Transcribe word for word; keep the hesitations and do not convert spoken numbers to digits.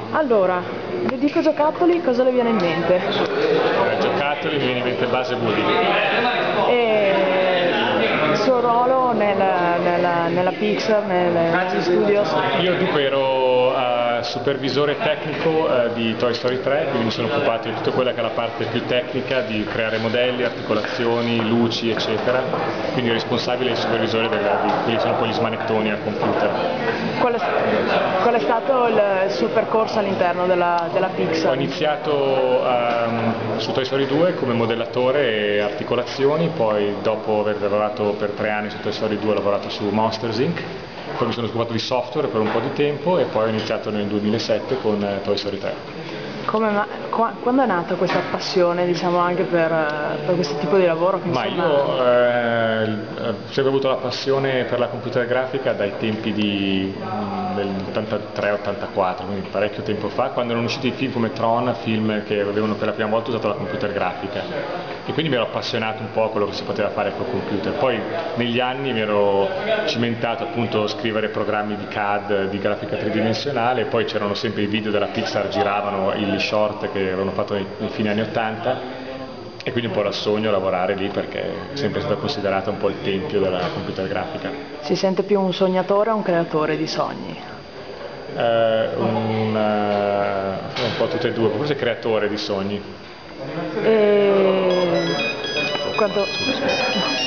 Allora, vi dico giocattoli, cosa le viene in mente? Eh, giocattoli mi viene in mente Base Woody. E il suo ruolo nel, nella, nella Pixar, nel, negli studios? Io dunque ero uh, supervisore tecnico uh, di Toy Story tre, quindi mi sono occupato di tutto quella che è la parte più tecnica, di creare modelli, articolazioni, luci, eccetera. Quindi responsabile e supervisore della, di quelli che sono poi gli smanettoni al computer. Qual è, qual è stato il, il suo percorso all'interno della, della Pixar? Ho iniziato um, su Toy Story due come modellatore e articolazioni, poi dopo aver lavorato per tre anni su Toy Story due ho lavorato su Monsters incorporated, poi mi sono occupato di software per un po' di tempo e poi ho iniziato nel duemilasette con uh, Toy Story tre. Come, ma, qua, quando è nata questa passione, diciamo, anche per, per questo tipo di lavoro? Che, ma insomma... io eh, ho sempre avuto la passione per la computer grafica dai tempi di, del ottantatré ottantaquattro, quindi parecchio tempo fa, quando erano usciti i film come Tron, film che avevano per la prima volta usato la computer grafica, e quindi mi ero appassionato un po' a quello che si poteva fare col computer. Poi negli anni mi ero cimentato appunto a scrivere programmi di C A D, di grafica tridimensionale, e poi c'erano sempre i video della Pixar, giravano i short che avevano fatto nei, nei fine anni ottanta, e quindi un po' era il sogno lavorare lì, perché è sempre stata considerata un po' il tempio della computer grafica. Si sente più un sognatore o un creatore di sogni? Eh, un, uh, un po' tutte e due, forse creatore di sogni. E... Quanto...